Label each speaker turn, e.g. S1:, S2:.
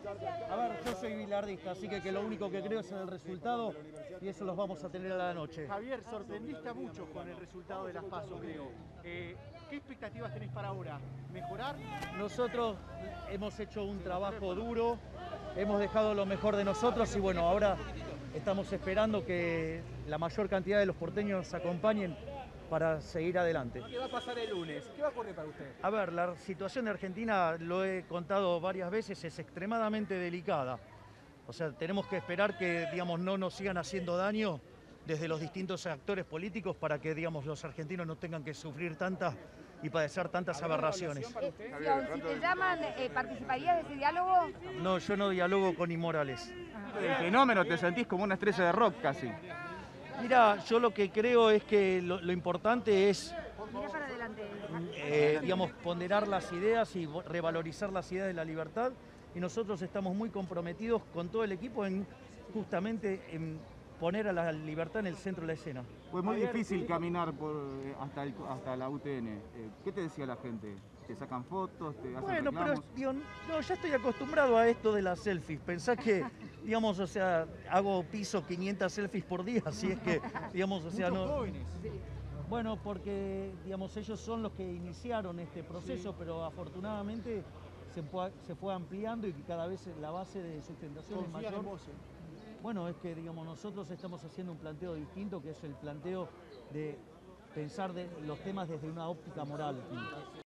S1: A ver, yo soy bilardista, así que lo único que creo es en el resultado y eso los vamos a tener a la noche.
S2: Javier, sorprendiste a muchos con el resultado de las PASO, creo. ¿Qué expectativas tenés para ahora? ¿Mejorar?
S1: Nosotros hemos hecho un trabajo duro, hemos dejado lo mejor de nosotros y bueno, ahora estamos esperando que la mayor cantidad de los porteños nos acompañen para seguir adelante.
S3: ¿Qué va a pasar el lunes? ¿Qué va a ocurrir para usted?
S1: A ver, la situación de Argentina, lo he contado varias veces, es extremadamente delicada. O sea, tenemos que esperar que, digamos, no nos sigan haciendo daño desde los distintos actores políticos para que, digamos, los argentinos no tengan que sufrir tantas y padecer tantas aberraciones.
S4: Si te llaman, ¿participarías de ese diálogo?
S1: No, yo no dialogo con inmorales.
S3: El fenómeno, te sentís como una estrella de rock casi.
S1: Mira, yo lo que creo es que lo importante es,
S4: Mira para adelante.
S1: digamos, ponderar las ideas y revalorizar las ideas de la libertad. Y nosotros estamos muy comprometidos con todo el equipo en justamente en poner a la libertad en el centro de la escena.
S3: Fue muy difícil caminar hasta la UTN. ¿Qué te decía la gente? ¿Te sacan fotos? ¿Te hacen
S1: Bueno, pero
S3: reclamos?
S1: digo, no, ya estoy acostumbrado a esto de las selfies. Pensá que, digamos, o sea, hago piso 500 selfies por día, así es que, digamos, o sea,
S2: Muchos
S1: no...
S2: jóvenes.
S1: Bueno, porque, digamos, ellos son los que iniciaron este proceso, pero afortunadamente se fue ampliando y que cada vez la base de sustentación es
S2: Confías
S1: mayor.
S2: en vos.
S1: Bueno, es que, digamos, nosotros estamos haciendo un planteo distinto, que es el planteo de pensar los temas desde una óptica moral.